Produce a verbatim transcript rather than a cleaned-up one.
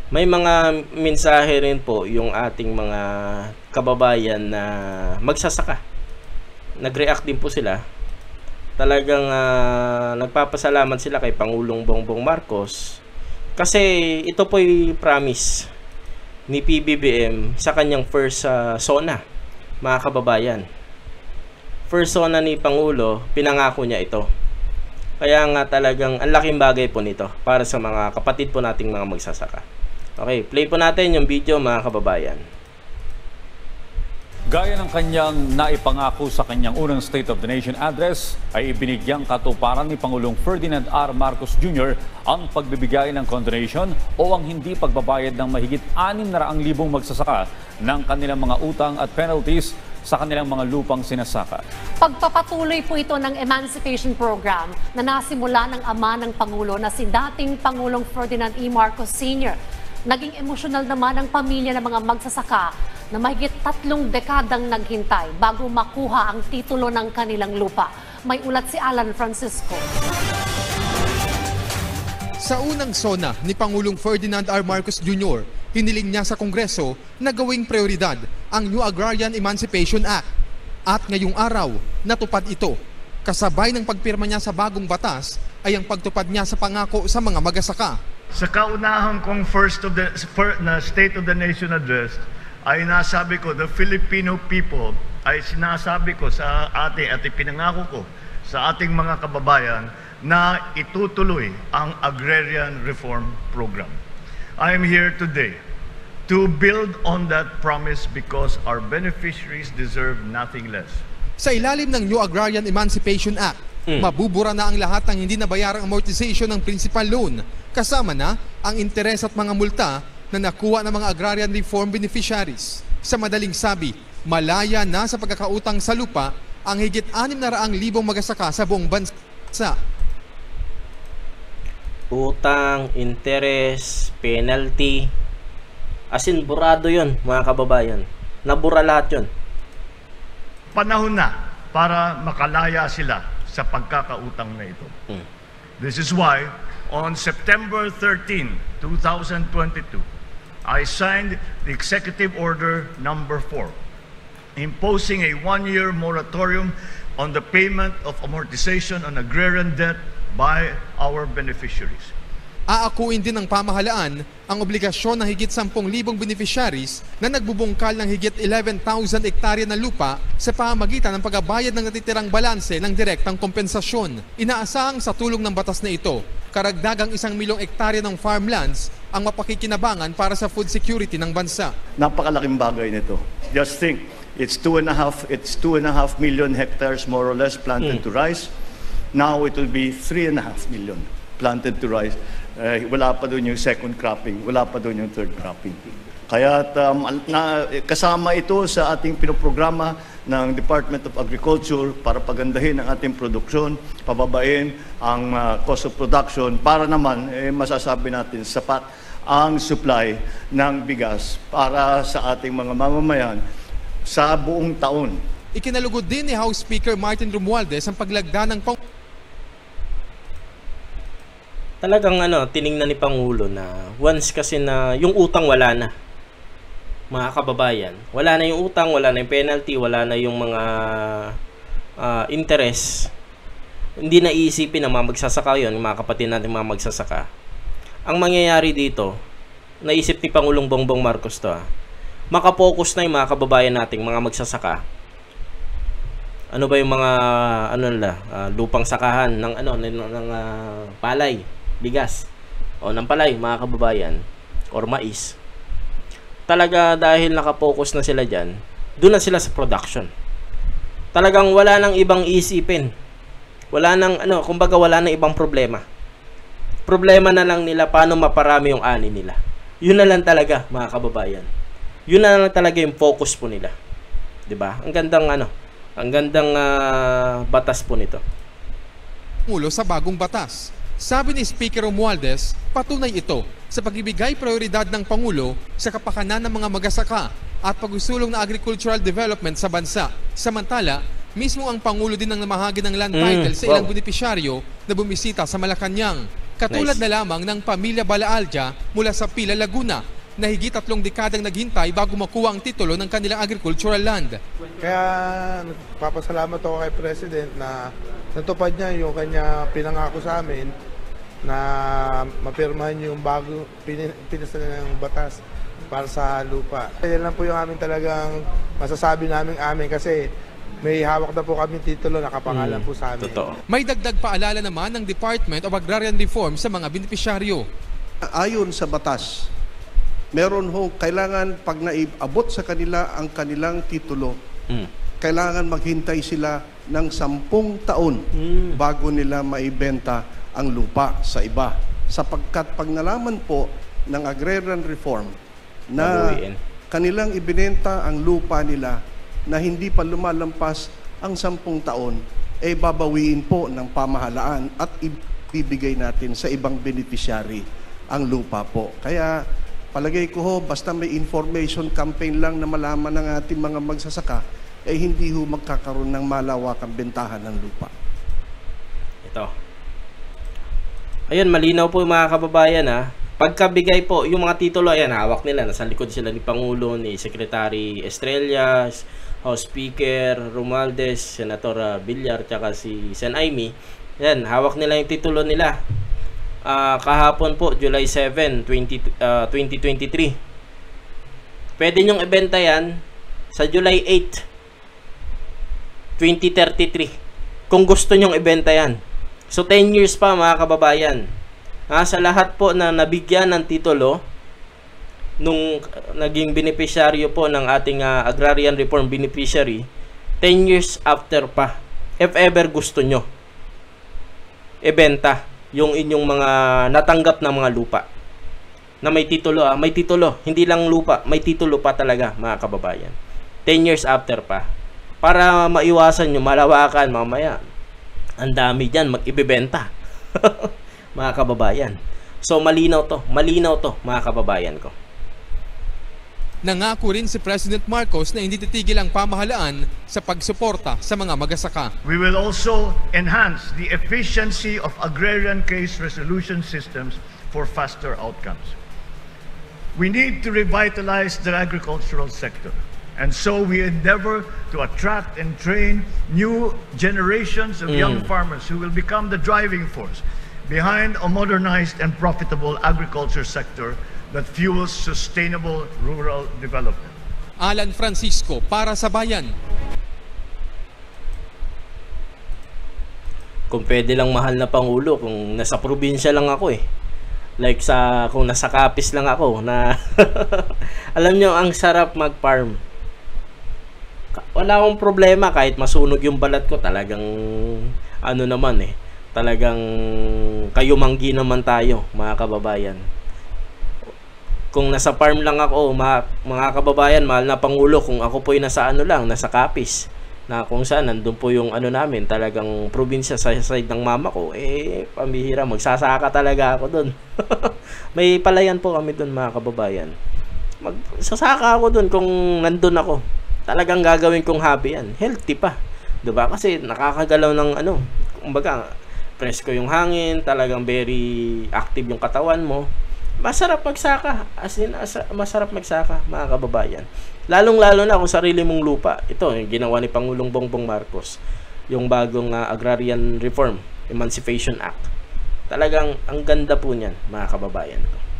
May mga mensahe rin po yung ating mga kababayan na magsasaka. Nag-react din po sila. Talagang uh, nagpapasalamat sila kay Pangulong Bongbong Marcos kasi ito po yung promise ni P B B M sa kanyang first uh, SONA, mga kababayan. First SONA ni Pangulo, pinangako niya ito. Kaya nga talagang ang laking bagay po nito para sa mga kapatid po nating mga magsasaka. Okay, play po natin yung video, mga kababayan. Gaya ng kanyang naipangako sa kanyang unang State of the Nation address, ay ibinigyang katuparan ni Pangulong Ferdinand R. Marcos Junior ang pagbibigay ng condonation o ang hindi pagbabayad ng mahigit anim na raang libong magsasaka ng kanilang mga utang at penalties sa kanilang mga lupang sinasaka. Pagpapatuloy po ito ng Emancipation Program na nasimula ng ama ng Pangulo na si dating Pangulong Ferdinand E. Marcos Senior Naging emosyonal naman ang pamilya ng mga magsasaka na mahigit tatlong dekadang naghintay bago makuha ang titulo ng kanilang lupa. May ulat si Alan Francisco. Sa unang SONA ni Pangulong Ferdinand R. Marcos Junior, hiniling niya sa Kongreso na gawing prioridad ang New Agrarian Emancipation Act. At ngayong araw, natupad ito. Kasabay ng pagpirma niya sa bagong batas ay ang pagtupad niya sa pangako sa mga magsasaka. Sa kaunahan kong first of the first, na State of the Nation address ay nasabi ko, the Filipino people, ay sinasabi ko sa ating at ipinangako ko sa ating mga kababayan na itutuloy ang Agrarian Reform Program. I am here today to build on that promise because our beneficiaries deserve nothing less. Sa ilalim ng New Agrarian Emancipation Act, hmm. mabubura na ang lahat ng hindi nabayarang amortization ng principal loan, kasama na ang interes at mga multa na nakuha ng mga agrarian reform beneficiaries. Sa madaling sabi, malaya na sa pagkakautang sa lupa ang higit anim na raang libong magsasaka sa buong bansa. Utang, interes, penalty, asin burado yun, mga kababayan. Nabura lahat yun. Panahon na para makalaya sila sa pagkakautang na ito. Hmm. This is why on September thirteenth, two thousand twenty-two, I signed the Executive Order number four, imposing a one-year moratorium on the payment of amortization on agrarian debt by our beneficiaries. Aakuin din ng pamahalaan ang obligasyon ng higit sampung libong beneficiaries na nagbubungkal ng higit eleven thousand hektarya ng lupa sa pamamagitan ng pagbabayad ng natitirang balanse ng direktang kompensasyon. Inaasahang sa tulong ng batas na ito, karagdagang isang milyong hektarya ng farmlands ang mapakikinabangan para sa food security ng bansa. Napakalaking bagay nito. Just think, it's two and a half, it's two and a half million hectares more or less planted mm. to rice. Now it will be three and a half million planted to rice. Uh, wala pa doon yung second cropping, wala pa doon yung third cropping. Kaya um, na, kasama ito sa ating pinoprograma ng Department of Agriculture para pagandahin ang ating produksyon, pababain ang uh, cost of production para naman eh, masasabi natin sapat ang supply ng bigas para sa ating mga mamamayan sa buong taon. Ikinalugod din ni House Speaker Martin Romualdez ang paglagda ng pang Talagang ano, tiningnan ni Pangulo na once kasi na yung utang wala na, mga kababayan. Wala na yung utang, wala na yung penalty, wala na yung mga uh, interest. Hindi na iisipin ng mga magsasaka yun, yung mga kapatid natin mga magsasaka. Ang mangyayari dito, naisip ni Pangulong Bongbong Marcos to, ah, makapokus na yung mga kababayan nating mga magsasaka. Ano ba yung mga ano nila, uh, lupang sakahan ng ano ng, ng uh, palay, bigas o ng palay, mga kababayan, or mais. Talaga dahil nakapokus na sila dyan, doon na sila sa production. Talagang wala nang ibang isipin. Wala nang ano, kumbaga wala nang ibang problema. Problema na lang nila paano maparami yung ani nila. Yun na lang talaga, mga kababayan. Yun na lang talaga yung focus po nila. 'Di ba? Ang gandang ano, ang gandang uh, batas po nito. Mulo sa bagong batas. Sabi ni Speaker Romualdez, patunay ito sa pagbibigay prioridad ng Pangulo sa kapakanan ng mga magsasaka at pagsusulong na agricultural development sa bansa. Samantala, mismo ang Pangulo din ang namahagi ng land title mm, sa ilang wow. benepisyaryo na bumisita sa Malacanang. Katulad Nice. na lamang ng pamilya Balaalja mula sa Pila, Laguna, na higit tatlong dekadang naghintay bago makuha ang titulo ng kanilang agricultural land. Kaya nagpapasalamat ako kay President na natupad niya yung kanya pinangako sa amin na mapirmahan yung bago pinas na ng batas para sa lupa. Yan lang po yung amin talagang masasabi namin amin kasi may hawak na po kami titulo, nakapangalan Mm, po sa amin. totoo. May dagdag paalala naman ng Department of Agrarian Reform sa mga benepisyaryo. Ayon sa batas, meron ho, kailangan pag naibabot sa kanila ang kanilang titulo, Mm. kailangan maghintay sila ng sampung taon Mm. bago nila maibenta ang lupa sa iba. Sapagkat pag nalaman po ng agrarian reform na Babawiin. kanilang ibinenta ang lupa nila na hindi pa lumalampas ang sampung taon, eh babawiin po ng pamahalaan at ibibigay natin sa ibang beneficiary ang lupa po. Kaya palagay ko ho, basta may information campaign lang na malaman ng ating mga magsasaka, eh hindi ho magkakaroon ng malawakang bentahan ng lupa. Ito. Ayun, malinaw po mga kababayan ha. Pagkabigay po, yung mga titulo, ayan, hawak nila. Nasa likod sila ni Pangulo, ni Secretary Estrella, House Speaker Romualdez, Senator uh, Villar, tsaka si Sen Aimee. Ayan, hawak nila yung titulo nila. Uh, kahapon po, July seventh, twenty twenty-three. Pwede nyong ibenta yan sa July eighth, twenty thirty-three. Kung gusto nyong ibenta yan. So, ten years pa mga kababayan. Ha, sa lahat po na nabigyan ng titulo, nung naging beneficiaryo po ng ating uh, agrarian reform beneficiary, ten years after pa, if ever gusto nyo, ibenta yung inyong mga natanggap na mga lupa na may titulo, ah, may titulo, hindi lang lupa, may titulo pa talaga mga kababayan. ten years after pa, para maiwasan nyo malawakan mamaya, ang dami dyan mag-ibebenta mga kababayan. So malinaw to, malinaw to mga kababayan ko. Nangako rin si President Marcos na hindi titigil ang pamahalaan sa pagsuporta sa mga magsasaka. We will also enhance the efficiency of agrarian case resolution systems for faster outcomes. We need to revitalize the agricultural sector, and so we endeavor to attract and train new generations of Mm. young farmers who will become the driving force behind a modernized and profitable agriculture sector that fuels sustainable rural development. Alan Francisco para sa Bayan. Kung pwede lang mahal na Pangulo, kung nasa probinsya lang ako eh. Like sa, kung nasa Capiz lang ako, na alam nyo, ang sarap mag-farm. Wala akong problema kahit masunog yung balat ko, talagang ano naman eh. Talagang kayumanggi naman tayo, mga kababayan. Kung nasa farm lang ako, mga, mga kababayan, mahal na Pangulo, kung ako po'y nasa ano lang, nasa Capiz, na kung saan, nandun po yung ano namin, talagang probinsya sa side ng mama ko, eh, pambihira, magsasaka talaga ako dun. May palayan po kami dun, mga kababayan. Magsasaka ako dun kung nandun ako. Talagang gagawin kong hobby yan. Healthy pa. Diba? Kasi nakakagalaw ng ano, kumbaga, presko yung hangin, talagang very active yung katawan mo. Masarap magsaka. As in, as, masarap magsaka, mga kababayan. Lalong-lalo na kung sarili mong lupa. Ito, yung ginawa ni Pangulong Bongbong Marcos. Yung bagong uh, Agrarian Reform, Emancipation Act. Talagang, ang ganda po niyan, mga kababayan ko.